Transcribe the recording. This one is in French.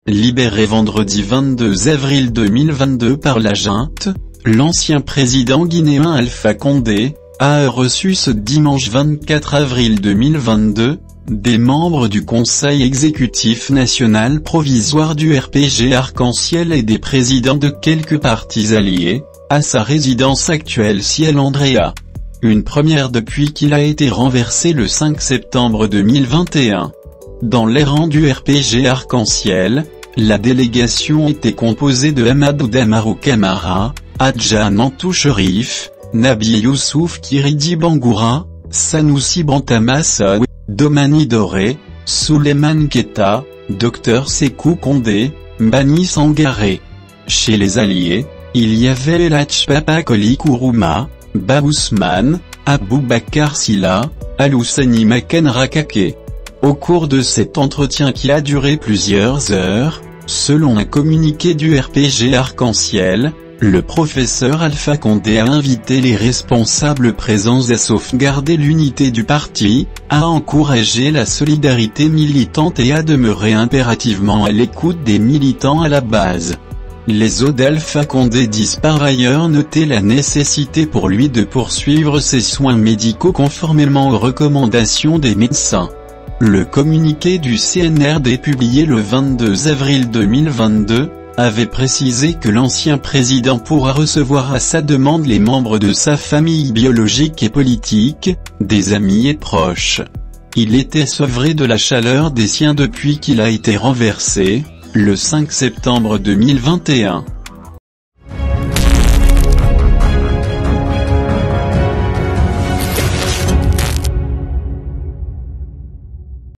Libéré vendredi 22 avril 2022 par la junte, l'ancien président guinéen Alpha Condé a reçu ce dimanche 24 avril 2022, des membres du Conseil exécutif national provisoire du RPG Arc-en-Ciel et des présidents de quelques partis alliés, à sa résidence actuelle Ciel Andrea. Une première depuis qu'il a été renversé le 5 septembre 2021. Dans les rangs du RPG Arc-en-Ciel, la délégation était composée de Amadou Damarou Camara, Adja Nantou Cherif, Nabi Youssouf Kiridi Bangoura, Sanoussi Bantama Sow, Domani Doré, Souleymane Keita, Dr Sékou Condé, Mbani Sangaré. Chez les alliés, il y avait El Hadj Papa Koli Kourouma, Ba Ousmane, Aboubakar Silla, Al-Houssani Maken Rakake. Au cours de cet entretien qui a duré plusieurs heures, selon un communiqué du RPG Arc-en-Ciel, le professeur Alpha Condé a invité les responsables présents à sauvegarder l'unité du parti, à encourager la solidarité militante et à demeurer impérativement à l'écoute des militants à la base. Les hôtes d'Alpha Condé disent par ailleurs noter la nécessité pour lui de poursuivre ses soins médicaux conformément aux recommandations des médecins. Le communiqué du CNRD publié le 22 avril 2022, avait précisé que l'ancien président pourra recevoir à sa demande les membres de sa famille biologique et politique, des amis et proches. Il était sevré de la chaleur des siens depuis qu'il a été renversé, le 5 septembre 2021.